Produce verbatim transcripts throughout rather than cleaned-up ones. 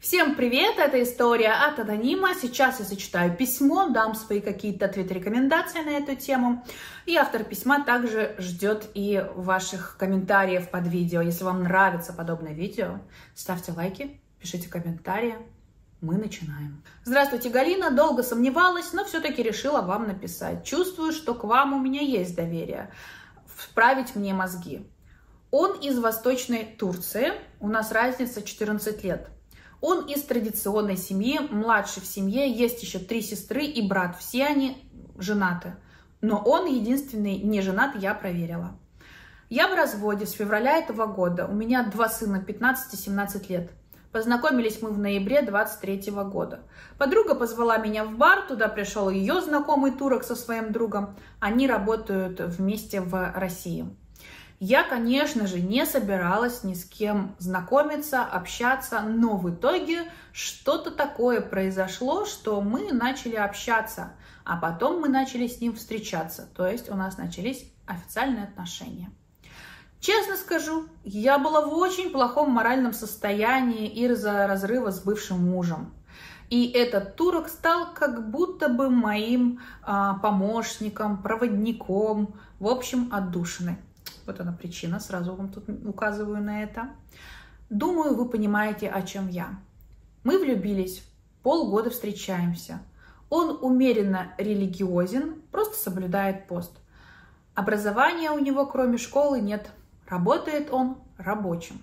Всем привет, это история от анонима. Сейчас я зачитаю письмо, дам свои какие-то ответы, рекомендации на эту тему. И автор письма также ждет и ваших комментариев под видео. Если вам нравится подобное видео, ставьте лайки, пишите комментарии. Мы начинаем. Здравствуйте, Галина. Долго сомневалась, но все-таки решила вам написать. Чувствую, что к вам у меня есть доверие. Вправить мне мозги. Он из Восточной Турции. У нас разница четырнадцать лет. Он из традиционной семьи, младший в семье, есть еще три сестры и брат. Все они женаты. Но он единственный не женат, я проверила. Я в разводе с февраля этого года. У меня два сына, пятнадцать и семнадцать лет. Познакомились мы в ноябре двадцать третьего года. Подруга позвала меня в бар, туда пришел ее знакомый турок со своим другом. Они работают вместе в России. Я, конечно же, не собиралась ни с кем знакомиться, общаться, но в итоге что-то такое произошло, что мы начали общаться, а потом мы начали с ним встречаться, то есть у нас начались официальные отношения. Честно скажу, я была в очень плохом моральном состоянии из-за разрыва с бывшим мужем. И этот турок стал как будто бы моим а, помощником, проводником, в общем, отдушиной. Вот она причина, сразу вам тут указываю на это. Думаю, вы понимаете, о чем я. Мы влюбились, полгода встречаемся. Он умеренно религиозен, просто соблюдает пост. Образования у него кроме школы нет. Работает он рабочим.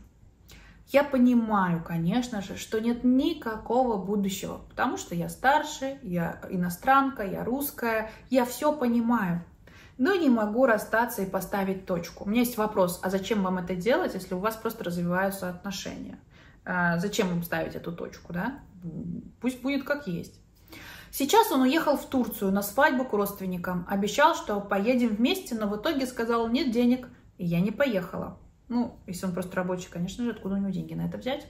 Я понимаю, конечно же, что нет никакого будущего, потому что я старше, я иностранка, я русская, я все понимаю. Но не могу расстаться и поставить точку. У меня есть вопрос, а зачем вам это делать, если у вас просто развиваются отношения? А зачем вам ставить эту точку, да? Пусть будет как есть. Сейчас он уехал в Турцию на свадьбу к родственникам. Обещал, что поедем вместе, но в итоге сказал, нет денег, и я не поехала. Ну, если он просто рабочий, конечно же, откуда у него деньги на это взять?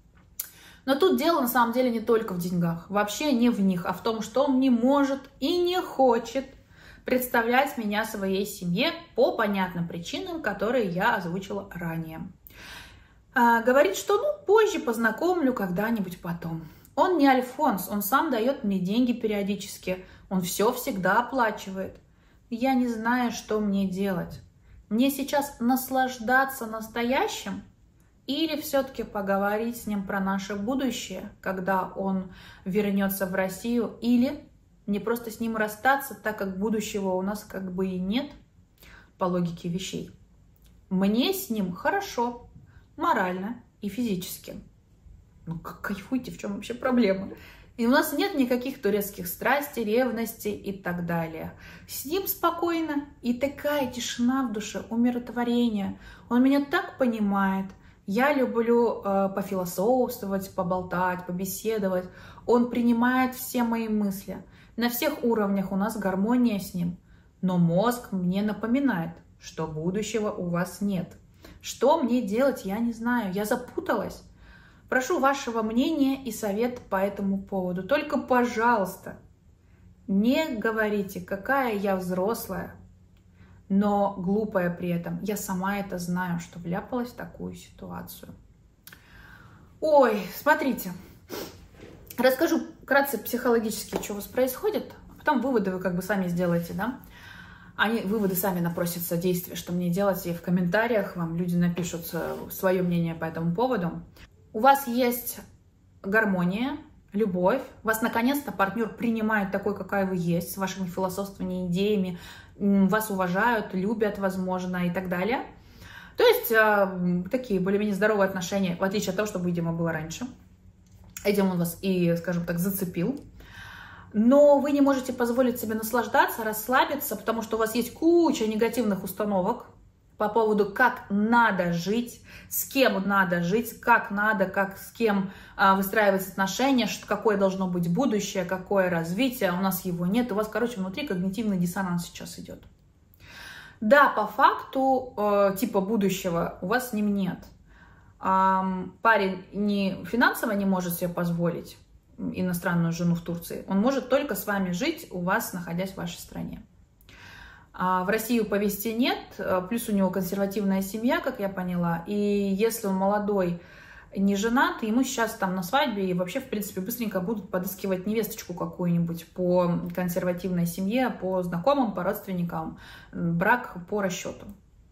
Но тут дело на самом деле не только в деньгах. Вообще не в них, а в том, что он не может и не хочет представлять меня своей семье по понятным причинам, которые я озвучила ранее. А, говорит, что ну позже познакомлю когда-нибудь потом. Он не Альфонс, он сам дает мне деньги периодически, он все всегда оплачивает. Я не знаю, что мне делать. Мне сейчас наслаждаться настоящим или все-таки поговорить с ним про наше будущее, когда он вернется в Россию, или мне просто с ним расстаться, так как будущего у нас как бы и нет, по логике вещей. Мне с ним хорошо, морально и физически. Ну, как кайфуйте, в чем вообще проблема? И у нас нет никаких турецких страстей, ревностей и так далее. С ним спокойно и такая тишина в душе, умиротворение. Он меня так понимает. Я люблю э, пофилософствовать, поболтать, побеседовать. Он принимает все мои мысли. На всех уровнях у нас гармония с ним. Но мозг мне напоминает, что будущего у вас нет. Что мне делать, я не знаю. Я запуталась. Прошу вашего мнения и совет по этому поводу. Только, пожалуйста, не говорите, какая я взрослая, но глупая при этом. Я сама это знаю, что вляпалась в такую ситуацию. Ой, смотрите. Расскажу вкратце психологически, что у вас происходит, а потом выводы вы как бы сами сделаете, да? Они, выводы сами напросятся действия, что мне делать, и в комментариях вам люди напишут свое мнение по этому поводу. У вас есть гармония, любовь, вас наконец-то партнер принимает такой, какая вы есть, с вашими философскими идеями, вас уважают, любят, возможно, и так далее. То есть э, такие более-менее здоровые отношения, в отличие от того, что, видимо, было раньше. Этим он вас и, скажем так, зацепил. Но вы не можете позволить себе наслаждаться, расслабиться, потому что у вас есть куча негативных установок по поводу, как надо жить, с кем надо жить, как надо, как с кем а, выстраивать отношения, что, какое должно быть будущее, какое развитие. У нас его нет. У вас, короче, внутри когнитивный диссонанс сейчас идет. Да, по факту, э, типа будущего у вас с ним нет. Парень не финансово не может себе позволить иностранную жену в Турции, он может только с вами жить, у вас, находясь в вашей стране. А в Россию повезти нет, плюс у него консервативная семья, как я поняла, и если он молодой не женат, ему сейчас там на свадьбе и вообще, в принципе, быстренько будут подыскивать невесточку какую-нибудь по консервативной семье, по знакомым, по родственникам, брак по расчету.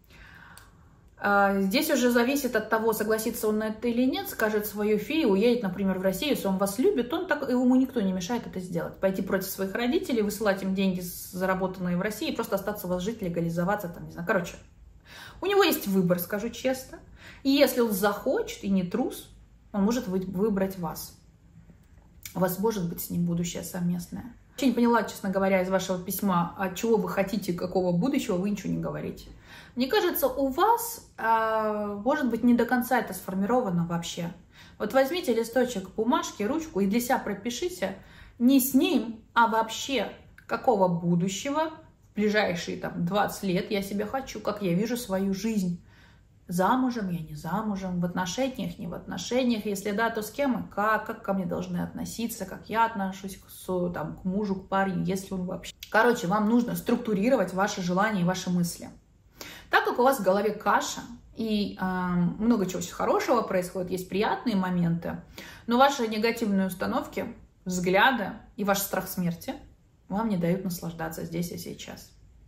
Здесь уже зависит от того, согласится он на это или нет, скажет свою фи, уедет, например, в Россию, если он вас любит, он так, ему никто не мешает это сделать. Пойти против своих родителей, высылать им деньги, заработанные в России, и просто остаться у вас жить, легализоваться, там, не знаю. Короче, у него есть выбор, скажу честно. И если он захочет и не трус, он может выбрать вас. У вас может быть с ним будущее совместное. Я не поняла, честно говоря, из вашего письма, а чего вы хотите, какого будущего, вы ничего не говорите. Мне кажется, у вас, э, может быть, не до конца это сформировано вообще. Вот возьмите листочек бумажки, ручку и для себя пропишите не с ним, а вообще, какого будущего в ближайшие там, двадцать лет я себе хочу, как я вижу свою жизнь. Замужем, я не замужем, в отношениях, не в отношениях, если да, то с кем и как, как ко мне должны относиться, как я отношусь к, там, к мужу, к парню, если он вообще. Короче, вам нужно структурировать ваши желания и ваши мысли. Так как у вас в голове каша, и э, много чего хорошего происходит, есть приятные моменты, но ваши негативные установки, взгляды и ваш страх смерти вам не дают наслаждаться здесь и сейчас.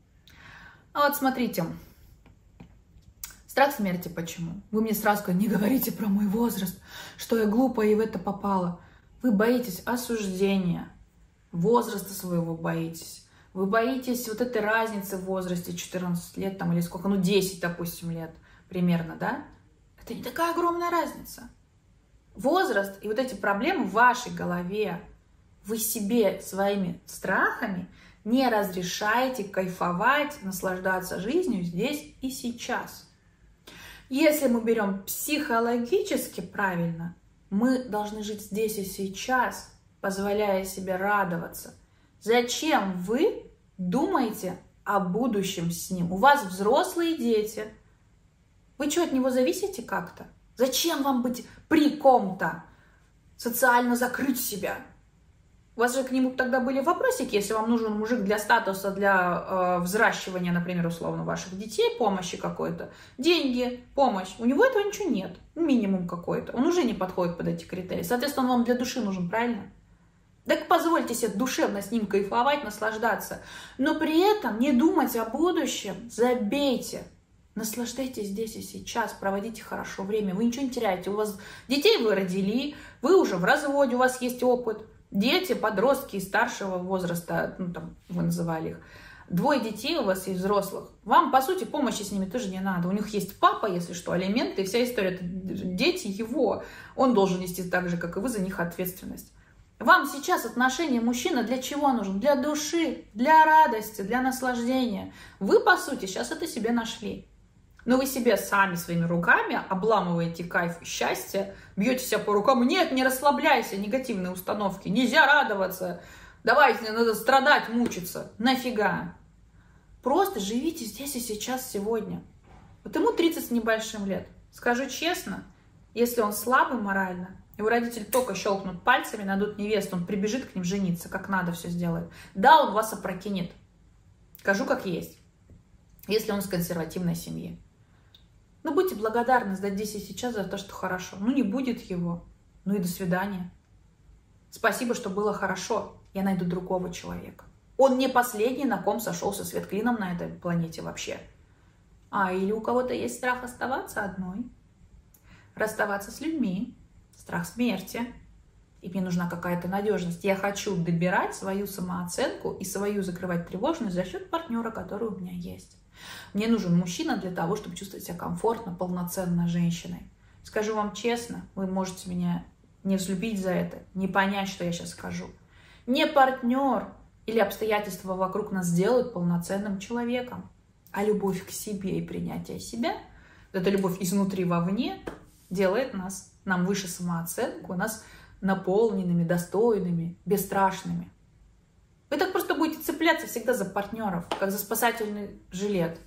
А вот смотрите, страх смерти почему? Вы мне сразу сказали, не говорите про мой возраст, что я глупая и в это попала. Вы боитесь осуждения, возраста своего боитесь. Вы боитесь вот этой разницы в возрасте четырнадцать лет там, или сколько, ну десять, допустим, лет примерно, да? Это не такая огромная разница. Возраст и вот эти проблемы в вашей голове. Вы себе своими страхами не разрешаете кайфовать, наслаждаться жизнью здесь и сейчас. Если мы берем психологически правильно, мы должны жить здесь и сейчас, позволяя себе радоваться. Зачем вы думаете о будущем с ним? У вас взрослые дети. Вы что, от него зависите как-то? Зачем вам быть при ком-то? Социально закрыть себя? У вас же к нему тогда были вопросики, если вам нужен мужик для статуса, для э, взращивания, например, условно, ваших детей, помощи какой-то, деньги, помощь. У него этого ничего нет, минимум какой-то. Он уже не подходит под эти критерии. Соответственно, он вам для души нужен, правильно? Так позвольте себе душевно с ним кайфовать, наслаждаться. Но при этом не думать о будущем. Забейте. Наслаждайтесь здесь и сейчас. Проводите хорошо время. Вы ничего не теряете. У вас детей вы родили. Вы уже в разводе. У вас есть опыт. Дети, подростки старшего возраста. Ну, там вы называли их. Двое детей у вас есть взрослых. Вам, по сути, помощи с ними тоже не надо. У них есть папа, если что, алименты. И вся история. Это дети его. Он должен нести так же, как и вы, за них ответственность. Вам сейчас отношения мужчина для чего нужен? Для души, для радости, для наслаждения. Вы, по сути, сейчас это себе нашли. Но вы себе сами своими руками обламываете кайф и счастье, бьете себя по рукам. Нет, не расслабляйся, негативные установки. Нельзя радоваться. Давайте, надо страдать, мучиться. Нафига? Просто живите здесь и сейчас, сегодня. Вот ему тридцать с небольшим лет. Скажу честно, если он слабый морально, его родители только щелкнут пальцами, найдут невесту, он прибежит к ним жениться, как надо все сделает. Да, он вас опрокинет. Скажу, как есть. Если он с консервативной семьи. Но будьте благодарны здесь и сейчас за то, что хорошо. Ну, не будет его. Ну и до свидания. Спасибо, что было хорошо. Я найду другого человека. Он не последний, на ком сошелся свет клином на этой планете вообще. А, или у кого-то есть страх оставаться одной. Расставаться с людьми. Страх смерти. И мне нужна какая-то надежность. Я хочу добирать свою самооценку и свою закрывать тревожность за счет партнера, который у меня есть. Мне нужен мужчина для того, чтобы чувствовать себя комфортно, полноценно женщиной. Скажу вам честно, вы можете меня не взлюбить за это, не понять, что я сейчас скажу. Не партнер или обстоятельства вокруг нас делают полноценным человеком, а любовь к себе и принятие себя, эта любовь изнутри вовне, делает нас, нам выше самооценку, нас наполненными, достойными, бесстрашными. Вы так просто будете цепляться всегда за партнеров, как за спасательный жилет.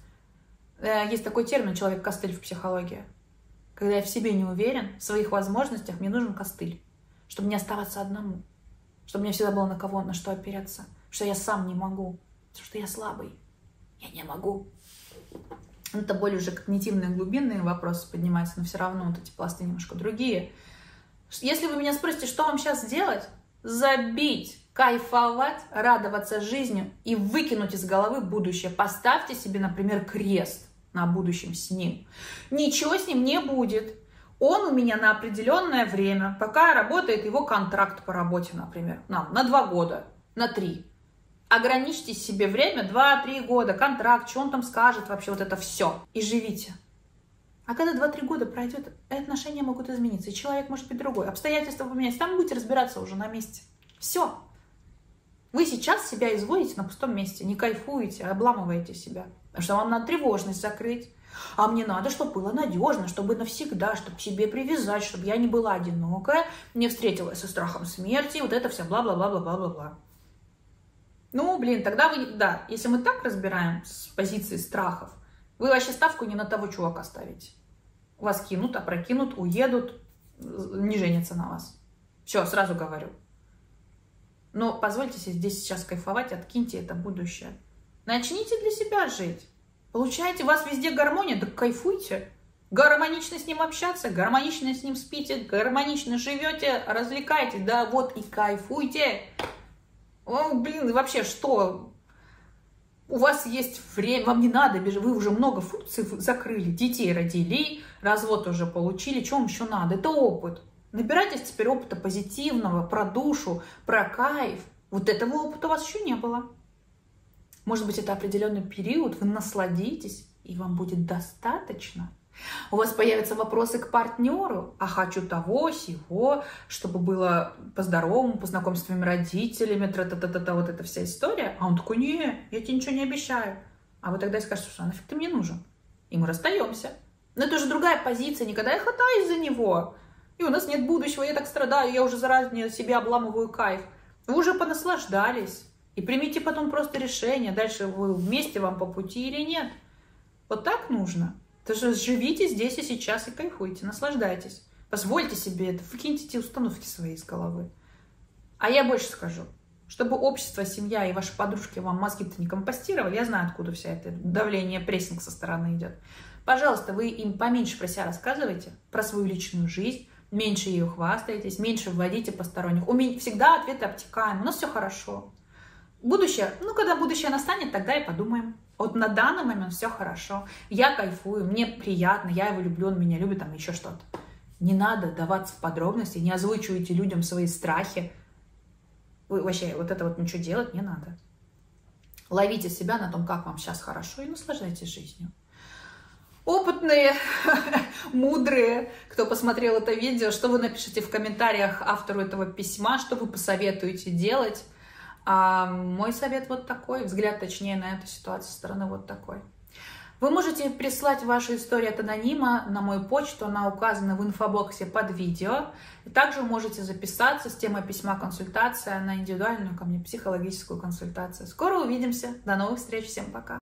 Есть такой термин «человек-костыль» в психологии. Когда я в себе не уверен, в своих возможностях, мне нужен костыль, чтобы не оставаться одному, чтобы мне всегда было на кого, на что опереться, что я сам не могу, что я слабый, я не могу. Это более уже когнитивные, глубинные вопросы поднимаются, но все равно вот эти пласты немножко другие. Если вы меня спросите, что вам сейчас делать? Забить, кайфовать, радоваться жизни и выкинуть из головы будущее. Поставьте себе, например, крест на будущем с ним. Ничего с ним не будет. Он у меня на определенное время, пока работает его контракт по работе, например, на, на два года, на три. Ограничьте себе время два-три года, контракт, что он там скажет, вообще вот это все. И живите. А когда два-три года пройдет, отношения могут измениться, и человек может быть другой. Обстоятельства поменяются, там будете разбираться уже на месте. Все. Вы сейчас себя изводите на пустом месте, не кайфуете, обламываете себя. Потому что вам надо тревожность закрыть. А мне надо, чтобы было надежно, чтобы навсегда, чтобы к себе привязать, чтобы я не была одинокая, не встретилась со страхом смерти, вот это все бла-бла-бла-бла-бла-бла. Ну, блин, тогда вы, да, если мы так разбираем с позиции страхов, вы вообще ставку не на того чувака ставите. Вас кинут, опрокинут, уедут, не женятся на вас. Все, сразу говорю. Но позвольте себе здесь сейчас кайфовать, откиньте это будущее. Начните для себя жить. Получаете, у вас везде гармония, так кайфуйте. Гармонично с ним общаться, гармонично с ним спите, гармонично живете, развлекаетесь, да вот и кайфуйте. О, блин, вообще что? У вас есть время, вам не надо бежать, вы уже много функций закрыли, детей родили, развод уже получили, что вам еще надо? Это опыт. Набирайтесь теперь опыта позитивного, про душу, про кайф. Вот этого опыта у вас еще не было. Может быть, это определенный период, вы насладитесь, и вам будет достаточно. У вас появятся вопросы к партнеру, а хочу того, сего, чтобы было по-здоровому, познакомиться с твоими родителями, тра-та-та-та-та, вот эта вся история. А он такой, не, я тебе ничего не обещаю. А вы тогда скажете, что нафиг ты мне нужен? И мы расстаемся. Но это уже другая позиция, никогда я хватаюсь за него. И у нас нет будущего, я так страдаю, я уже заранее себе обламываю кайф. Вы уже понаслаждались. И примите потом просто решение, дальше вы вместе вам по пути или нет. Вот так нужно. Потому что живите здесь и сейчас и кайфуйте, наслаждайтесь. Позвольте себе это, выкиньте эти установки свои из головы. А я больше скажу. Чтобы общество, семья и ваши подружки вам мозги-то не компостировали, я знаю, откуда вся это давление, прессинг со стороны идет. Пожалуйста, вы им поменьше про себя рассказывайте, про свою личную жизнь, меньше ее хвастаетесь, меньше вводите посторонних. У меня всегда ответы обтекаемы, у нас все хорошо. Будущее, ну, когда будущее настанет, тогда и подумаем. Вот на данный момент все хорошо, я кайфую, мне приятно, я его люблю, он меня любит, там еще что-то. Не надо даваться в подробности, не озвучивайте людям свои страхи. Вы вообще вот это вот ничего делать не надо. Ловите себя на том, как вам сейчас хорошо, и наслаждайтесь жизнью. Опытные, мудрые, кто посмотрел это видео, что вы напишите в комментариях автору этого письма, что вы посоветуете делать. А мой совет вот такой, взгляд точнее на эту ситуацию со стороны вот такой. Вы можете прислать вашу историю от анонима на мою почту, она указана в инфобоксе под видео. И также вы можете записаться с темой письма консультация на индивидуальную ко мне психологическую консультацию. Скоро увидимся, до новых встреч, всем пока!